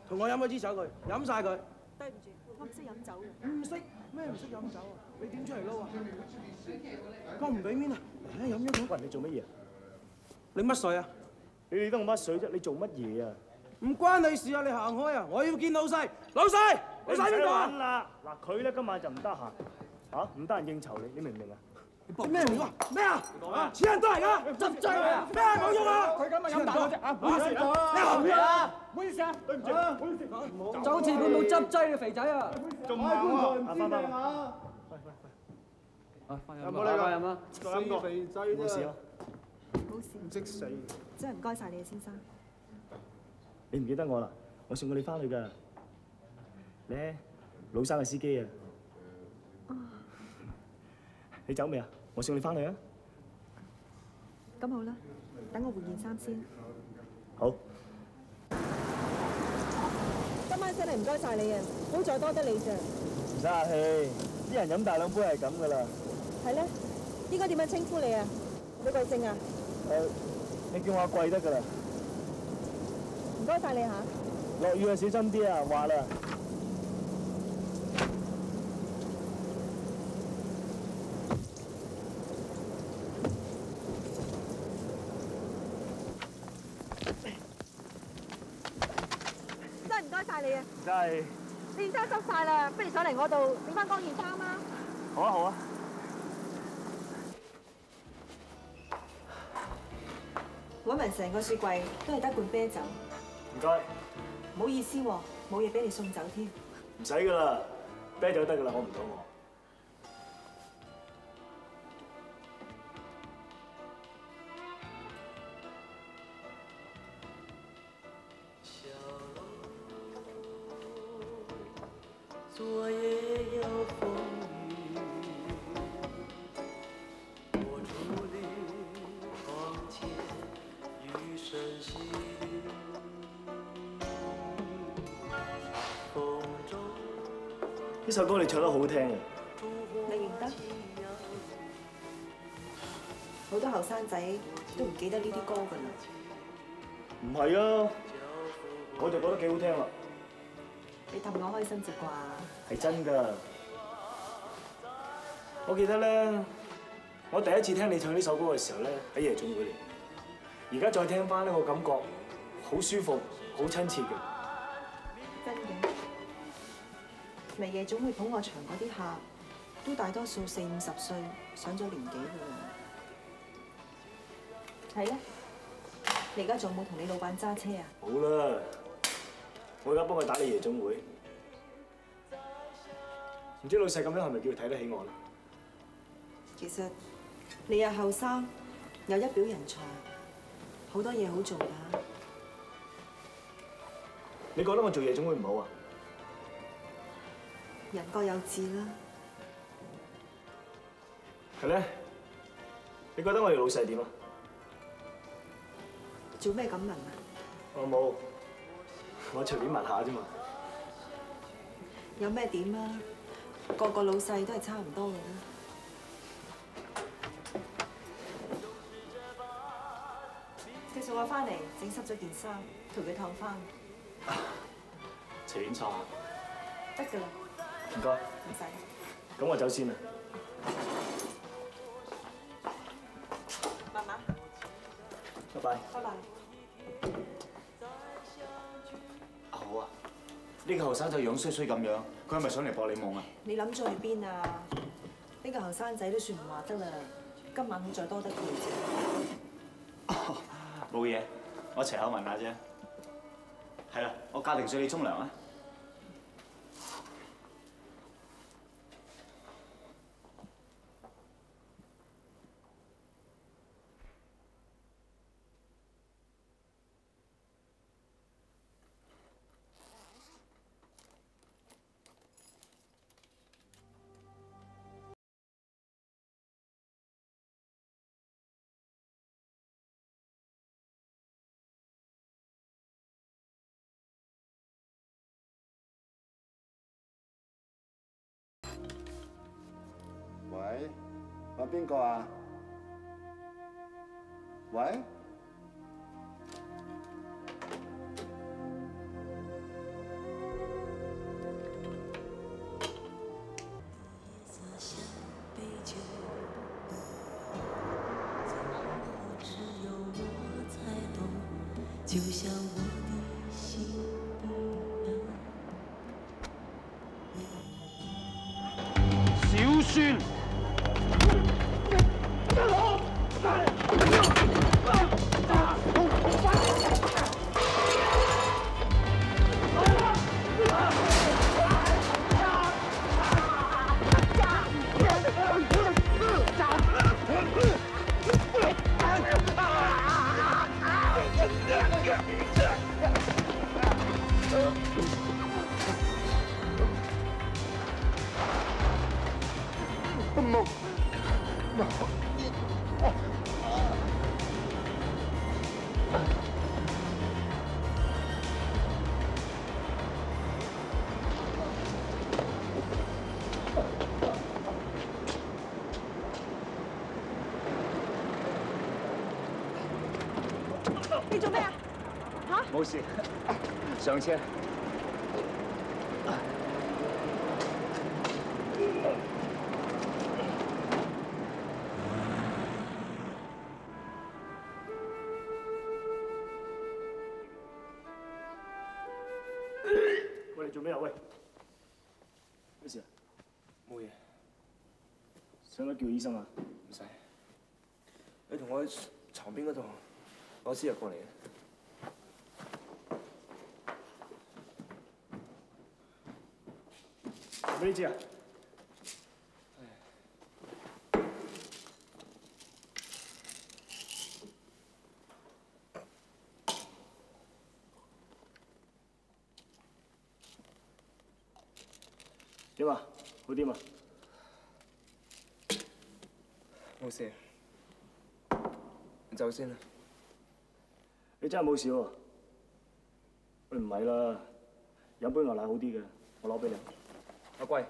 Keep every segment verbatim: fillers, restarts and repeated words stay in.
同我飲嗰支酒佢，飲晒佢。 對唔住，我唔識飲酒嘅。 唔識咩唔識飲酒啊？你點出嚟撈啊？咁唔俾面啊！嚟飲咗佢。喂，你做乜嘢啊？你乜水啊？ 你理得我乜水啫？你做乜嘢啊？ 唔關你事啊！你行開啊！我要見老細。老細，老細邊個啊？ 啦！嗱，佢咧今晚就唔得閒，嚇唔得閒應酬你，你明唔明啊？ 咩嚟㗎？咩啊？啊！錢人都係㗎，執劑啊！咩冇用啊？佢咁咪飲大我啫啊！唔好意思啊！咩啊？唔好意思啊！對唔住，唔好意思， 就好似佢冇執劑嘅肥仔啊！ 仲唔行啊？阿翻翻啊！ 喂喂喂！啊，翻飲有冇你飲啊！ 再飲個肥仔冇事啊？ 冇事。 唔識死！ 真係唔該晒你啊，先生。 你唔記得我啦？我送過你翻去㗎。咧，老生嘅司機啊！你走未啊？我送你翻去啊！ 咁好啦，等我換件衫先。 好。 今晚真係唔該晒你啊，好在多得你啫。 唔使客氣，啲人飲大兩杯係咁㗎啦。 係咧，應該點樣稱呼你啊？你貴姓啊？ 誒，你叫我阿貴得㗎啦。 唔該晒你嚇。 落雨啊，小心啲啊！話啦。 真係唔該晒你啊！ 真係。 件衫濕晒啦，不如上嚟我度整翻乾件衫啊！ 好啊好啊。 揾埋成個雪櫃都係得罐啤酒。 唔該。 唔好意思喎，冇嘢俾你送走添。 唔使㗎啦，啤酒得㗎啦，我唔肚餓。 昨夜有风雨，我伫你窗前，雨声淅沥。风中。 呢首歌你唱得好聽啊！ 你認得？好多後生仔都唔記得呢啲歌㗎啦。 唔係啊，我就覺得幾好聽啦。 你氹我開心啫啩？ 係真㗎。我記得咧，我第一次聽你唱呢首歌嘅時候咧，喺夜總會嚟。而家再聽翻呢個感覺好舒服，好親切嘅。 真嘅。嚟夜總會捧我場嗰啲客，都大多數四五十歲，上咗年紀㗎啦。係咧，你而家仲有冇同你老闆揸車啊？ 好啦，我而家幫佢打理夜總會。唔知老細咁樣係咪叫佢睇得起我咧？ 其實你又後生，又一表人才，好多嘢好做㗎。 你覺得我做夜總會唔好啊？ 人各有志啦。 係咧，你覺得我哋老細點啊？ 做咩咁問啊？ 我冇，我隨便問下啫嘛。 有咩點啊？個個老細都係差唔多嘅啦。佢送我翻嚟，整濕咗件衫，同佢燙翻。 隨便錯。 得㗎啦。 唔該。 唔使。 咁我走先啦。 慢慢。 拜拜。 拜拜。 好啊，呢個後生仔樣衰衰咁樣，佢係咪想嚟博你夢啊？ 你諗咗去邊啊？呢個後生仔都算唔話得啦，今晚好再多得佢啫。 冇嘢，我隨口問下啫。係啦，我隔定水你沖涼啊。 喂，揾邊個啊？喂？ 就像我的心一样。小孫。 你做咩啊？吓？ 冇事，上車。 喂，你做咩啊？喂，咩事啊？ 冇嘢， 想唔想叫醫生啊？ 唔使。你同我喺床邊嗰度，我先入過嚟嘅。 話俾你知啊！點啊？好啲嘛？ 冇事，你走先啦。 你真係冇事喎？喂，唔係啦，飲杯牛奶好啲嘅，我攞俾你。 阿貴，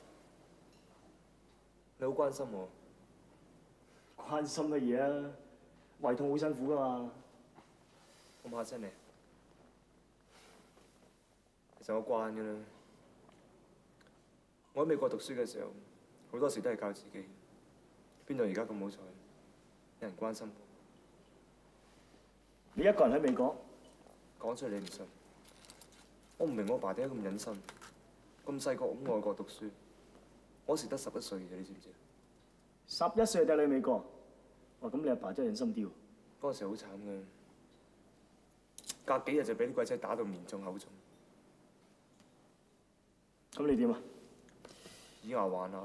你好關心我。 關心乜嘢啊？胃痛好辛苦噶嘛。 我唔嚇親你。其實我慣㗎啦。我喺美國讀書嘅時候，好多時都係靠自己。邊度而家咁好彩，有人關心我。 你一個人喺美國， 講出嚟你唔信。我唔明我爸點解咁忍心，咁細個喺外國讀書。我嗰時得十一歲嘅，你知唔知？ 十一歲就帶你去美國，哇！咁你阿爸真係忍心啲喎。 嗰陣時好慘嘅，隔幾日就俾啲鬼仔打到面中口腫。 咁你點啊？ 以牙還牙咯。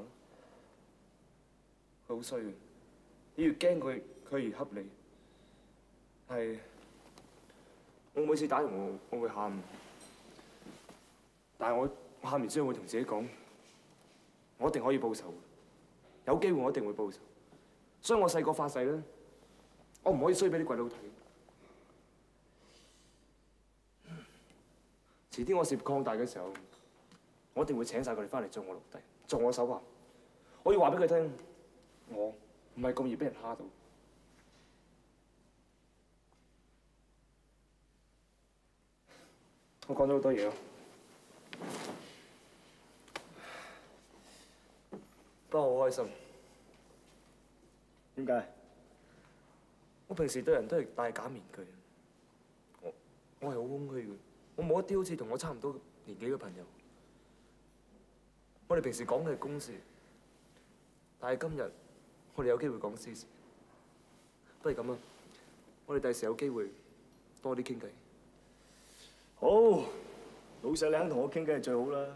佢好衰嘅，你越驚佢，佢越恰你。係，我每次打完我，我會喊，但係我我喊完之後會同自己講，我一定可以報仇，有機會我一定會報仇。所以我細個發誓咧，我唔可以衰俾啲鬼佬睇。遲啲我事業擴大嘅時候，我一定會請晒佢哋翻嚟做我奴隸，做我手下。我要話俾佢聽，我唔係咁易俾人蝦到。我講咗好多嘢咯，不過我好開心。 點解？ 我平時對人都係戴假面具，我我係好空虛嘅，我冇一啲好似同我差唔多年紀嘅朋友。我哋平時講嘅係公事，但係今日我哋有機會講私事。不如咁啊，我哋第時有機會多啲傾偈。 好，老細你肯同我傾偈係最好啦。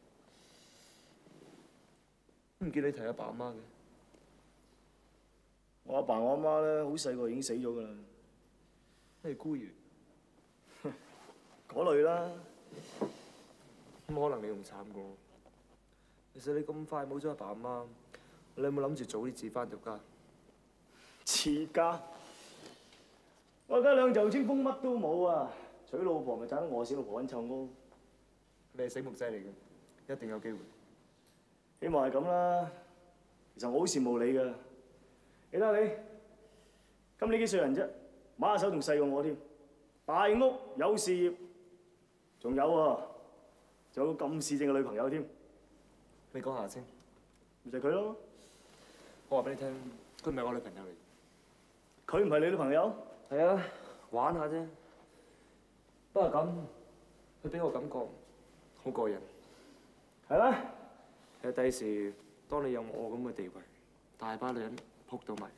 唔見你提阿爸阿媽嘅？ 我阿爸我阿媽咧，好細個已經死咗㗎啦。 你係孤兒， 嗰類啦。 咁可能你仲慘過我。其實你咁快冇咗阿爸阿媽，你有冇諗住早啲置翻條家？ 持家？我而家兩袖清風乜都冇啊！娶老婆咪爭我小老婆揾臭屋。 你係醒目仔嚟嘅，一定有機會。 希望係咁啦。其實我好羨慕你㗎。你睇下你，今年幾歲人啫？馬手仲細過我添。大屋有事業，仲有喎，仲有個咁市正嘅女朋友添。 你講下先。 咪就係佢咯。 我話俾你聽，佢唔係我女朋友嚟。 佢唔係你女朋友？ 係啊，玩下啫。 不過咁，佢俾我感覺好過癮。 係咩？ 其實第時當你有我咁嘅地位，大把女人撲到埋。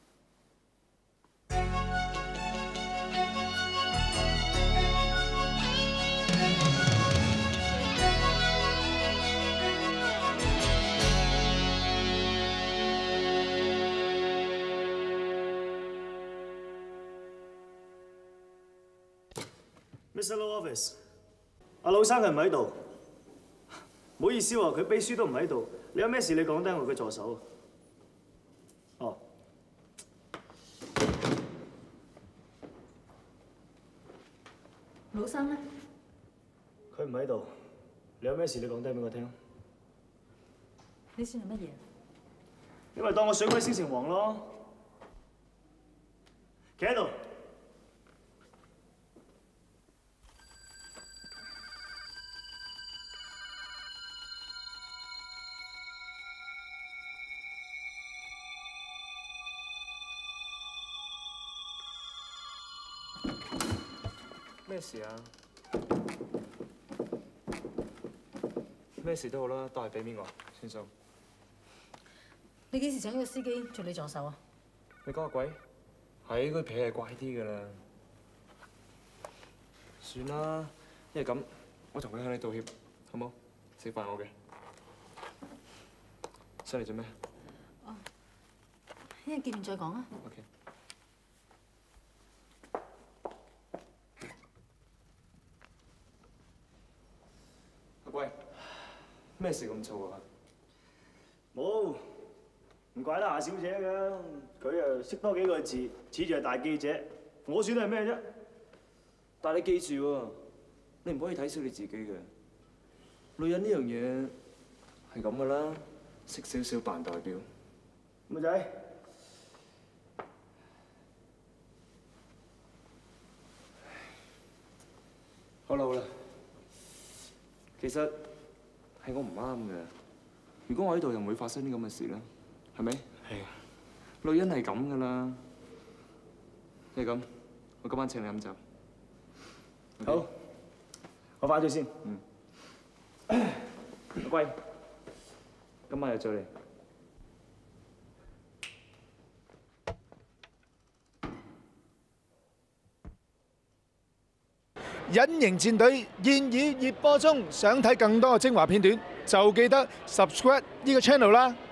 Mister Law Office， 阿老生佢唔喺度，唔好意思喎，佢秘書都唔喺度。你有咩事你講低我嘅助手。哦。 老生咧？ 佢唔喺度，你有咩事你講低俾我聽。 你算係乜嘢？ 你咪當我水鬼燒城隍咯。企喺度。 咩事啊？咩事都好啦，都係俾面我，算數。 你幾時請個司機做你助手啊？ 你講個鬼？係佢脾氣係怪啲㗎啦。算啦，因為咁，我同佢向你道歉，好冇？食飯我嘅。上嚟做咩？ 哦，一陣見面再講啊。 OK。 喂，咩事咁燥啊？ 冇，唔怪得夏小姐嘅，佢又識多幾個字，似住係大記者。我算係咩啫？ 但係你記住喎，你唔可以睇小你自己嘅。女人呢樣嘢係咁噶啦，識少少扮代表。 妹仔， 好啦好啦。 其實係我唔啱嘅。如果我喺度，又唔會發生啲咁嘅事啦，係咪？係。女人係咁噶啦。係咁，我今晚請你飲酒。 好，我翻咗先。 嗯。阿貴，今晚又再嚟。 隱形戰隊現已熱播中，想睇更多嘅精華片段，就記得 subscribe 呢個 channel 啦。